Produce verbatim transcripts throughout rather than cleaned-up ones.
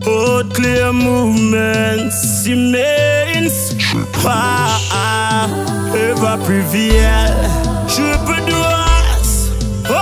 Haute clear movements, immense. Ah, ah, ever prevail. Triple doors. Oh,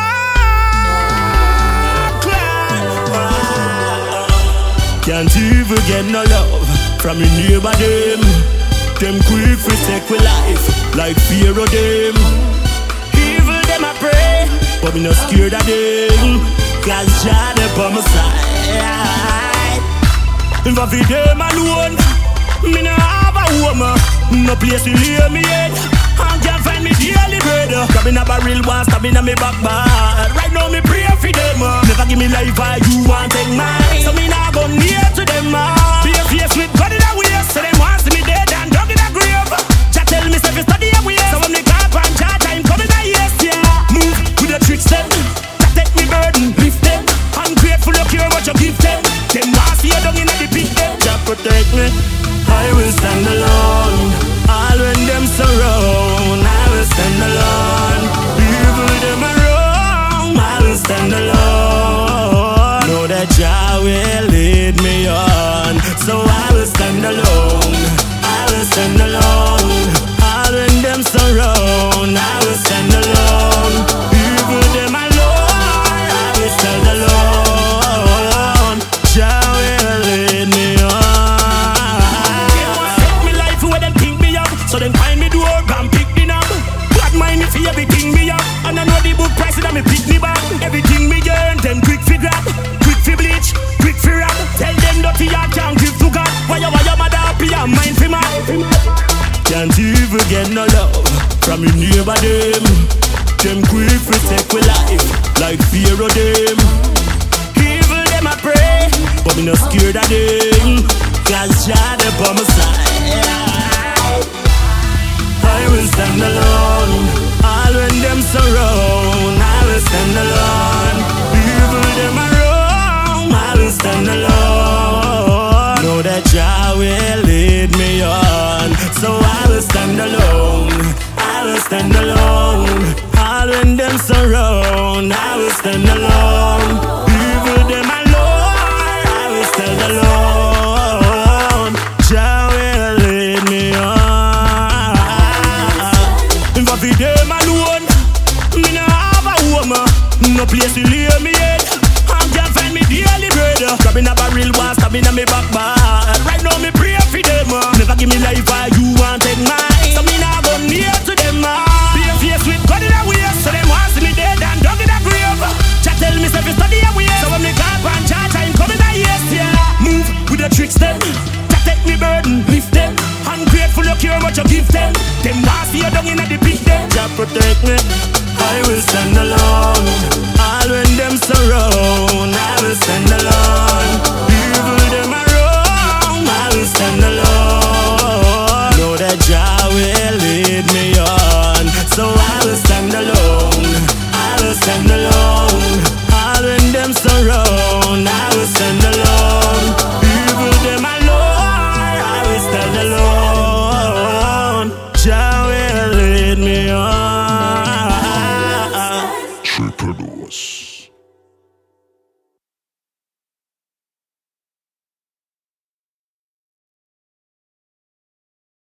clear. Ah, can't even get no love from your neighbor them. Them quick for take with life, like fear of them. Evil them I pray, but me not scared of them. Cause Jah dey on my side. If I feed them alone, me no have a woman, no place to lay me head. I can't find me daily bread. Grabbing a barrel, one stabbing on me back bar. Right now me pray for them. Never give me life, why you want take mine? So me nah go near to them. Be a face with God in a way, so them want see me dead and dug in a grave. Jah tell me say fi study a way, so when me call pan Jah time coming a yes, yeah. Move with the tricks them, Jah take me burden, lift them. Ungrateful, look here what you give them. Them want see you down in the pit them. Jah protect me, I will stand alone. All when them surround, I will stand alone. Evil them around, I will stand alone. Know that Jah will lead me on, so I will stand alone. I will stand alone. All when them surround, I will stand alone. Evil them alone, I will stand alone. Jah will lead me on. So them find me door and pick the knob. God mind me for everything me up. And I know the book price that me pick me back. Everything me earn, them quick fi grab, quick fi bleach, quick fi rap. Tell them dirty I can't give to God. Why you, why you mother happy and mind fi mad? Can't even get no love from your neighbor them. Them quick fi take with life, like fear of them. Evil them I pray, but me not scared of them. Cause Jah dey on my side. I will stand alone. All when them surround, I will stand alone. Evil them around, I will stand alone. Know that Jah will lead me on, so I will stand alone. I will stand alone. All when them surround, I will stand alone. Evil them alone, I will stand alone. Jah will lead me on. Fi them alone, me no have a woman, no place to lay me head. I can't find me daily bread. Grabbing a barrel, one stabbing on me back bar. Right now me pray for them. Never give me life, why you want take mine? So me nah go near to them. Be a face with God in a way, so them want see me dead and dug in a grave. Jah tell me say fi study a way, so when me call pan Jah time coming a yes, yeah. Move with the tricks them, Jah take me burden, lift them. Ungrateful, look here what you give them. Them want see you down in the pit them. Jah protect me, I will stand alone.